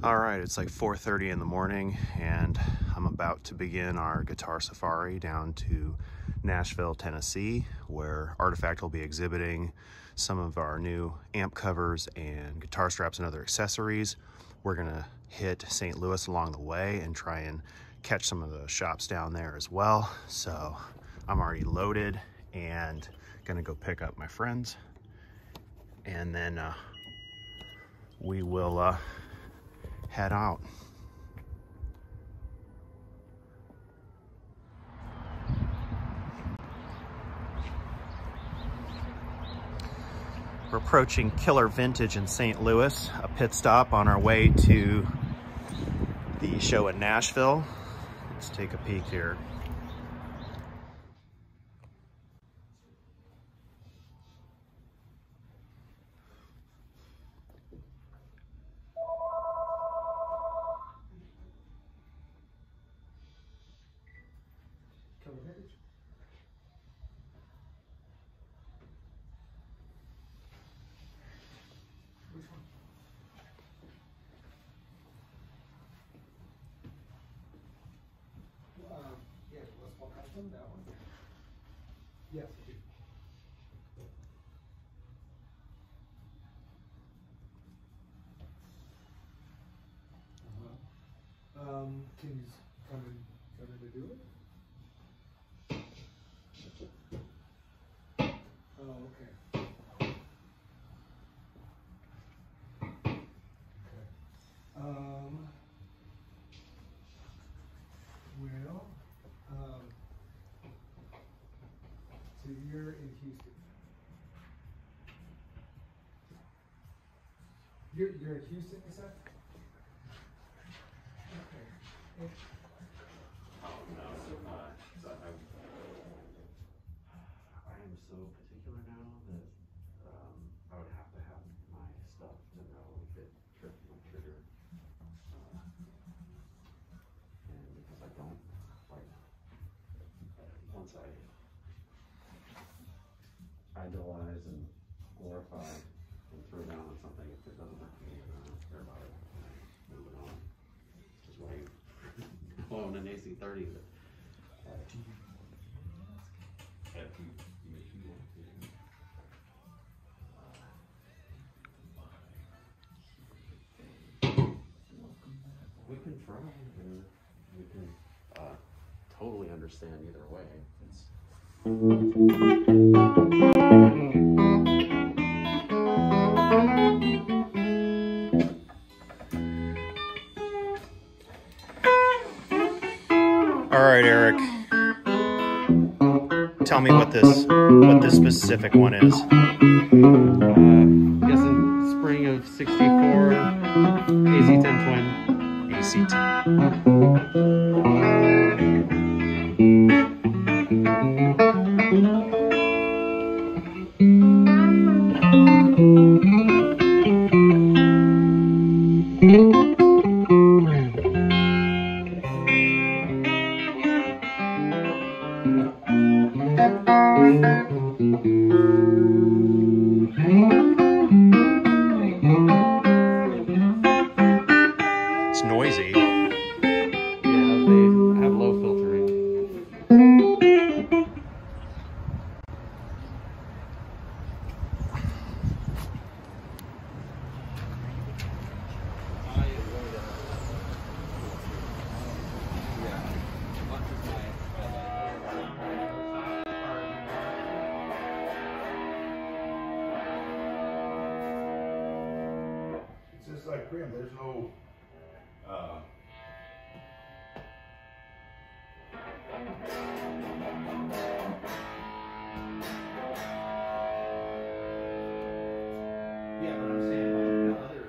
All right, it's like 4:30 in the morning and I'm about to begin our guitar safari down to Nashville, Tennessee, where Artifact will be exhibiting some of our new amp covers and guitar straps and other accessories. We're gonna hit St. Louis along the way and try and catch some of the shops down there as well. So I'm already loaded and gonna go pick up my friends, and then we will head out. We're approaching Killer Vintage in St. Louis, a pit stop on our way to the show in Nashville. Let's take a peek here. That one? Yes, I do. Can you come in to do it? Oh, okay. Okay. So you're in Houston. You're in Houston, you said? Okay. Oh no, I am so particular now that I would have to have my stuff to know if it tripped my trigger. And because I don't, like, once I idolize and glorify and throw down on something, if it doesn't work for me, I don't care about it. Moving on. Which is why I own an AC30 that we can try and we can totally understand either way. All right, Eric. Tell me what this specific one is. Guessing spring of '64, AC-10 twin. It's noisy. Yeah, they have low filtering. It's just like Grim, there's no Yeah, but I'm saying like the other.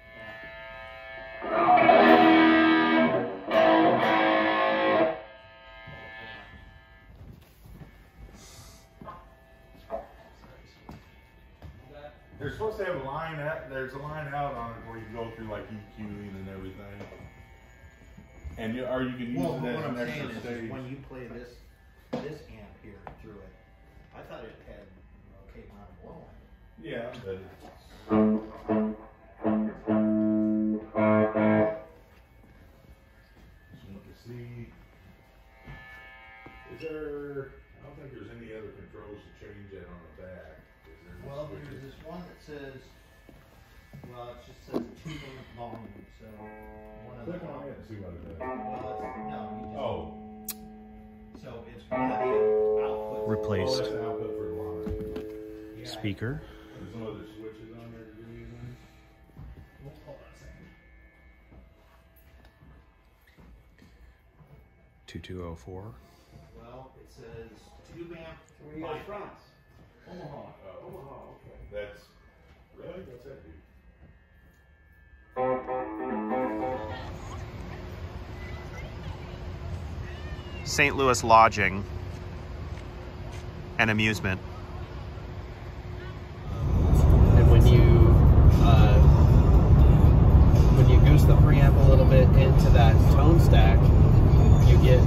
They're supposed to have a line out. There's a line out on it where you go through like EQing and everything, and you can use it as what an I'm saying extra is stage. when you play this amp here through it, I thought it had okay amount of blow on it. Yeah, but it just says 2 amp volume, so one of the Click on it and see what it does. Well, it's, no, you just, Oh. so it's one of the outputs. Oh, Replaced that's the output for the line. Yeah. speaker. There's some other switches on there to do anything. Well, hold on a second. 2204. Well, it says 2 amp Where you guys from? bypass. Omaha. Oh. Omaha, okay. That's really what's that do? St. Louis Lodging and Amusement. And when you goose the preamp a little bit into that tone stack, you get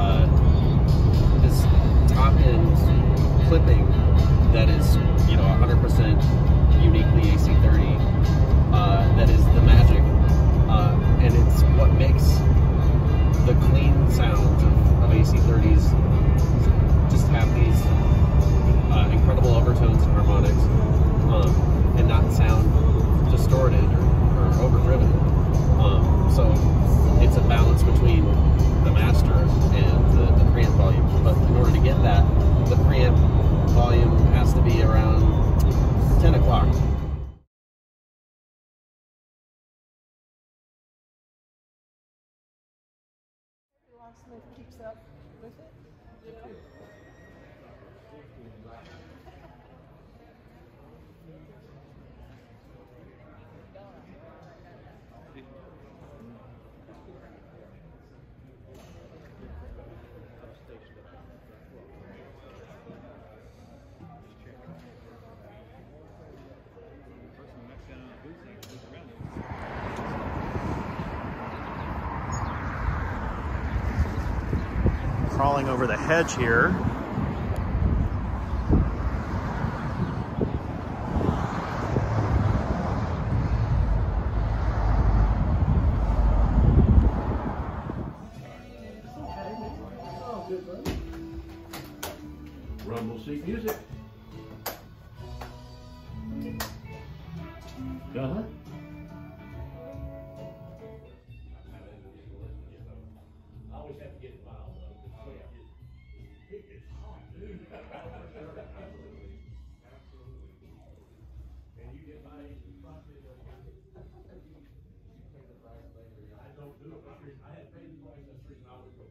this top end clipping that is 100% uniquely AC30. That is the magic, and it's what makes the clean sounds of AC30s just have these incredible overtones and harmonics, and not sound distorted or overdriven. So it's a balance between the master and the preamp volume. But in order to get that, the preamp volume has to be around 10 o'clock. Locksmith keeps up with it. Crawling over the hedge here. Rumble seat music. Uh-huh. I always have to get it mild though. It's hot, dude. Absolutely. And you get my I don't do it. I had paid the price. That's the reason I would go.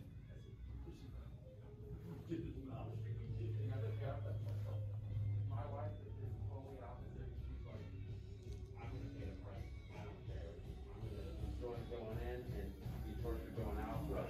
My wife is totally opposite. She's like, I'm gonna pay the price. I don't care. I'm gonna enjoy going in and be tortured going out. Right.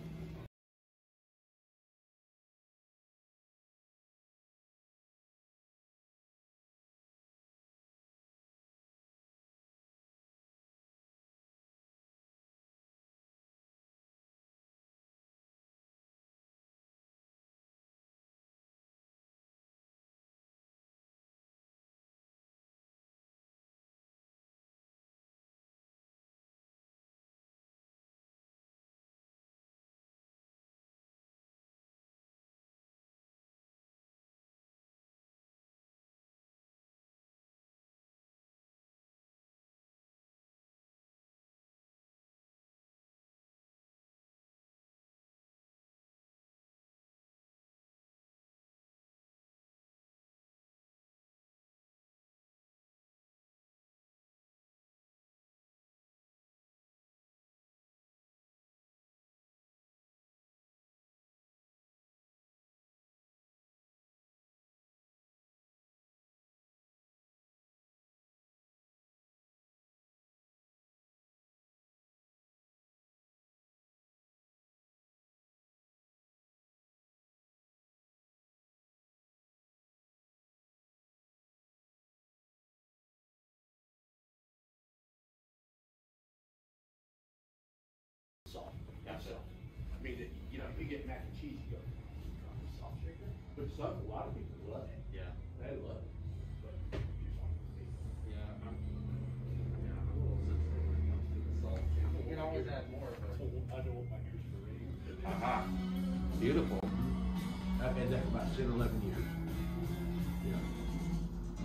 Salt. Yeah, so I mean, you know, if you get mac and cheese, you go drop the salt shaker. But some, a lot of people love it. Yeah, they love it. But yeah, I'm a little sensitive when it comes to the salt. you can always add more, but I don't want my ears to ring. Aha, beautiful. I've had that for about 10 or 11 years. Yeah.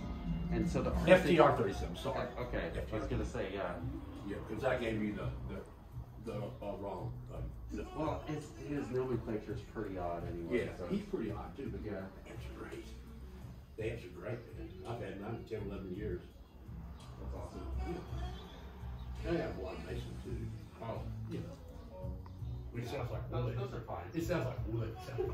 And so the FTR 37. Sorry. Okay, I was gonna say yeah. Yeah, because I gave you the wrong. Well, his nomenclature is pretty odd anyway. Yeah, so. he's pretty odd too, but Yeah. the amps are great. The amps are great, man. I've had mine for 10, 11 years. That's awesome. Yeah. I have one Mason too. Oh, yeah. Which sounds like wood. Those are fine. It sounds like wood.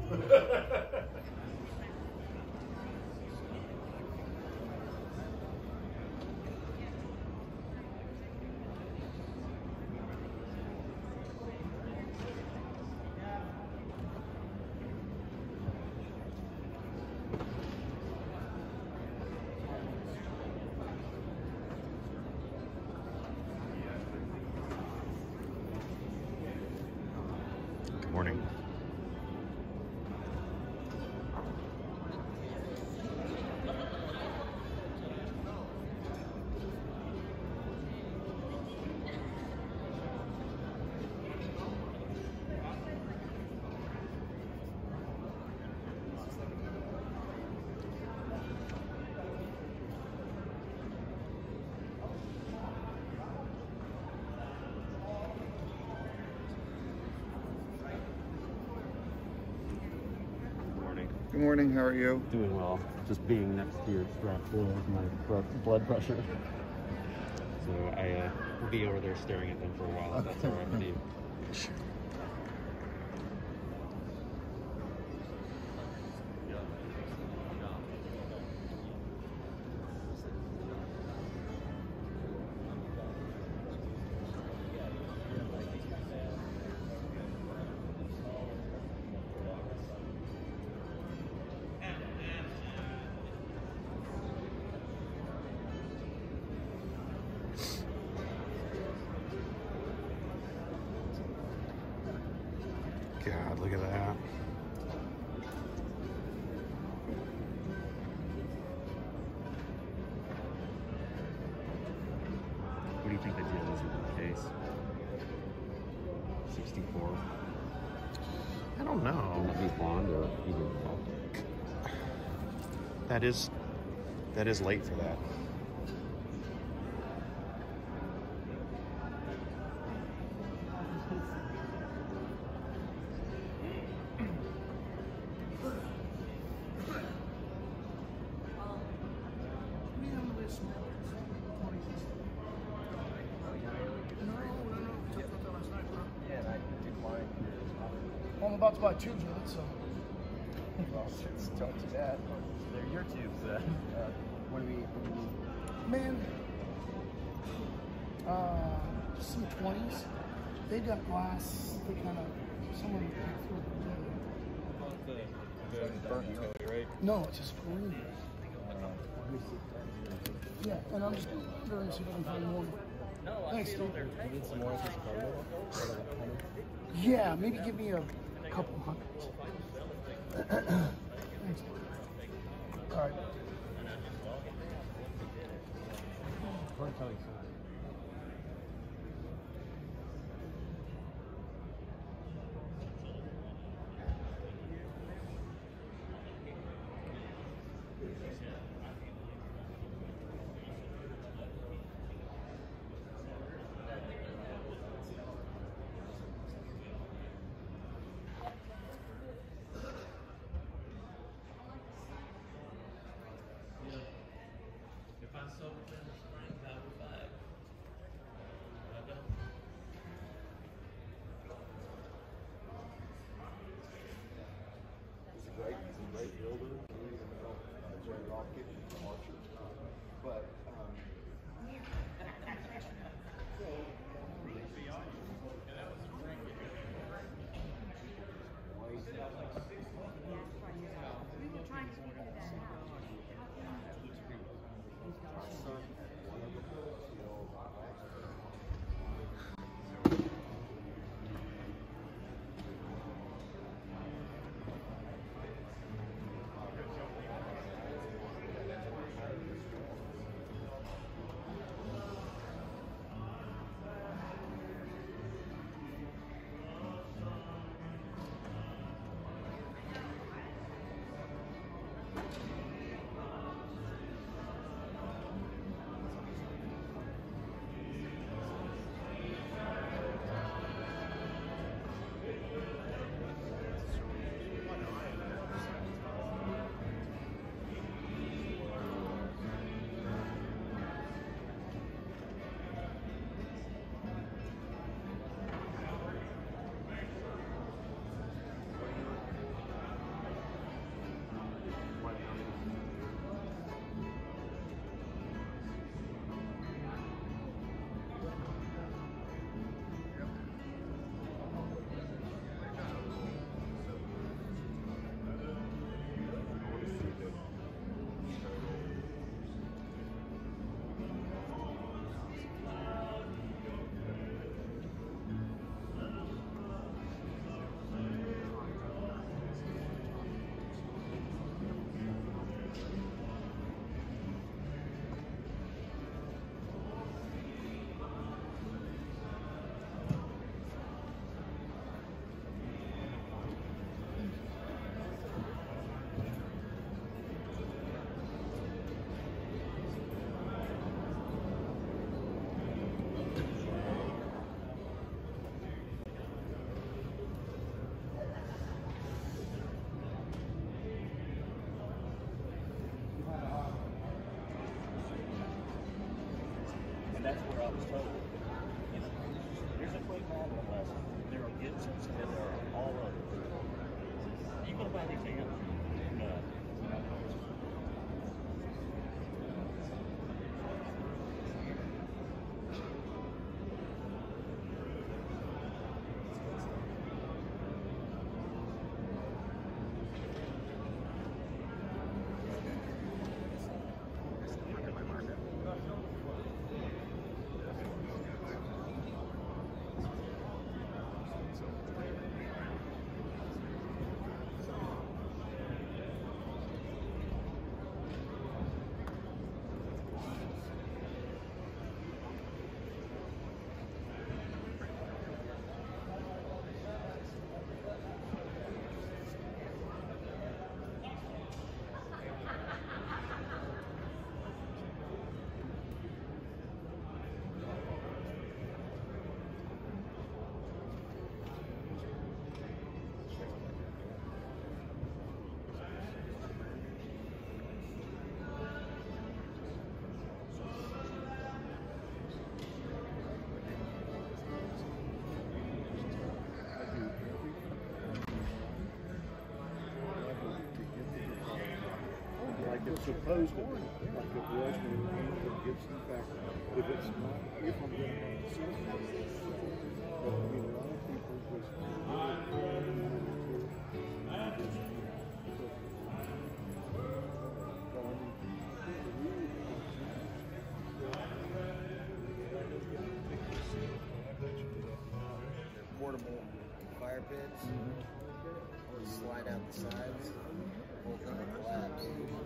Good morning. Good morning, how are you? Doing well. Just being next to your strap lowers my blood pressure. So I will be over there staring at them for a while. If that's all right with you. God, look at that. What do you think the deal is with the case? 64. I don't know. Would that be blonde or either? That is late for that. Well, I'm about to buy tubes with it, so. Well, don't do that. They're your tubes. What do we need? Man, just some 20s. They got glass. They kind of, someone threw it. Burnt toy, right? No, it's just green. Yeah, and I'm just going to see if I can find more. Thanks, dude. You need some more Yeah, maybe give me a couple hundreds. Thanks. All right. If I sold them springs, I would buy it. it's supposed to be, like it was when it gets in fact, if it's not, if I'm going to make a system, but I mean, a lot of people just Portable fire pits, slide out the sides, hold them and collapse.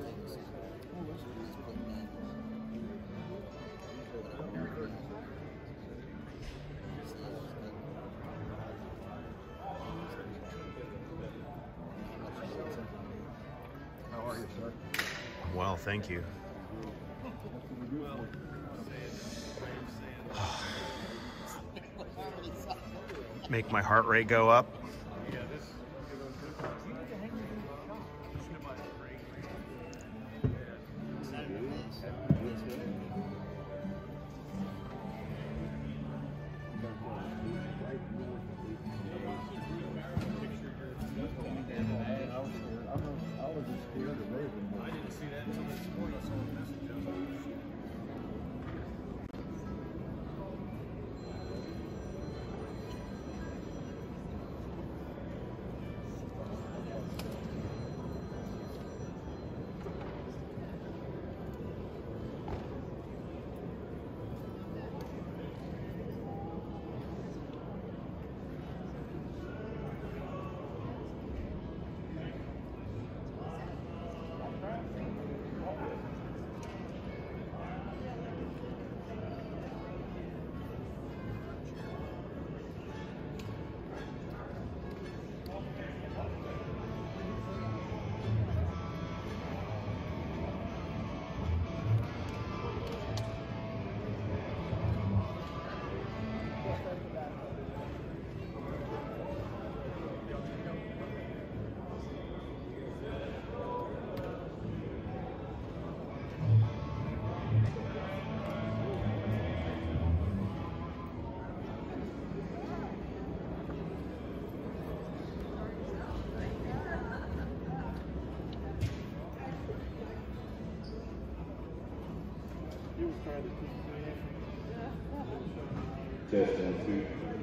how are you, sir? Well, thank you. Make my heart rate go up. I didn't see that until this morning. I saw the message. Test 1, 2.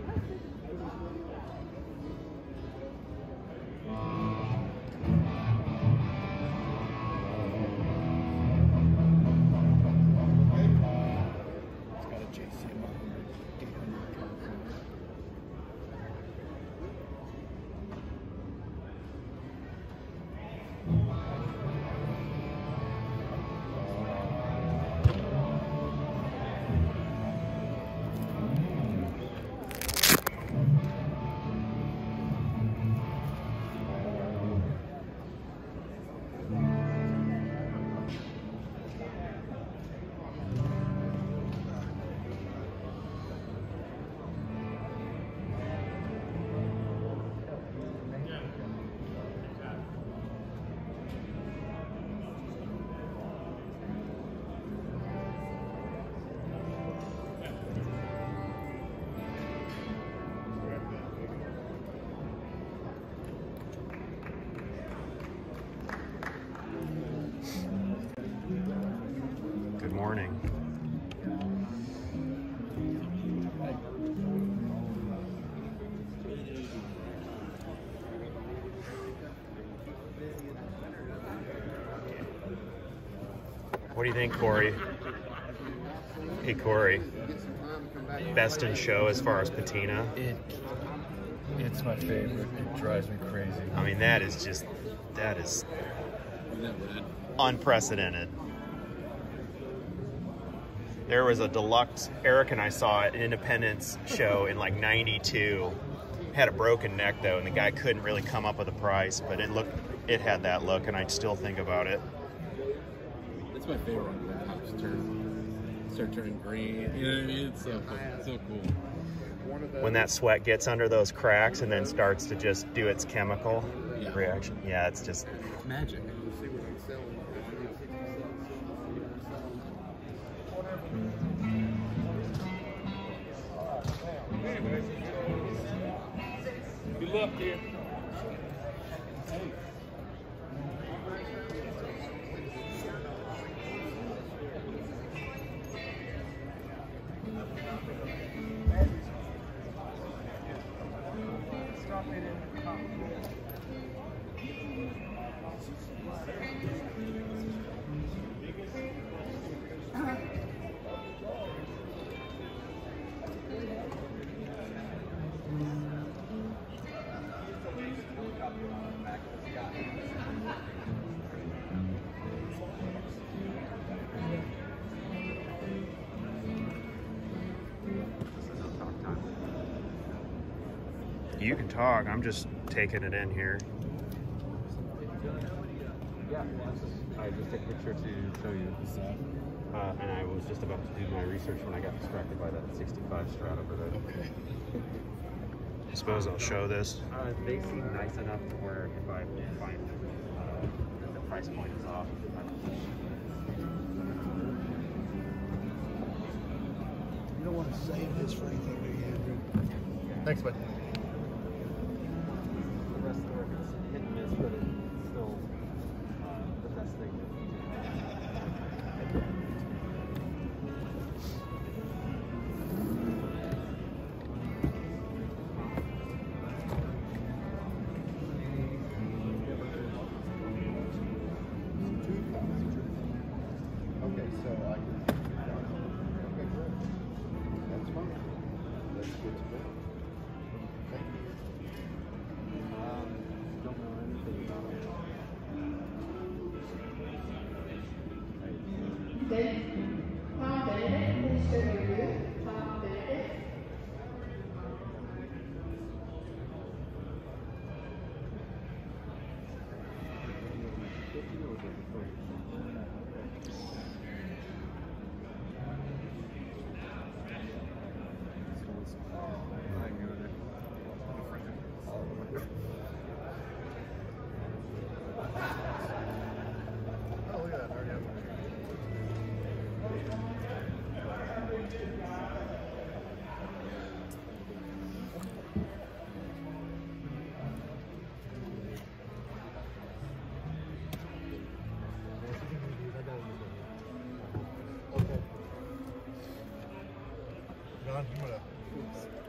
Good morning. What do you think, Corey? Hey, Corey. Best in show as far as patina? It's my favorite. It drives me crazy. I mean, that is unprecedented. There was a deluxe, Eric and I saw at an Independence show in like '92. Had a broken neck though, and the guy couldn't really come up with a price, but it had that look, and I still think about it. That's my favorite one. When the tops start turning green. You know what I mean? It's so cool. When that sweat gets under those cracks and then starts to just do its chemical reaction. Yeah, it's just magic. Good luck, dear. You can talk. I'm just taking it in here. Yeah, I just took a picture to show you. And I was just about to do my research when I got distracted by that 65 Strat over there. Okay. I suppose I'll show this. They seem nice enough to where if I find that the price point is off. You don't want to save this for anything, do you, Andrew? Thanks, bud. The rest of the work is hit and miss, but it's still the best thing that we do. Okay, so I can. Okay, great. That's fine. That's good to go. Thank you. Don't know anything about it. Tom Benedict, please show your booth. Tom Benedict. Oh, look at that. I already have one. Okay. John, you want to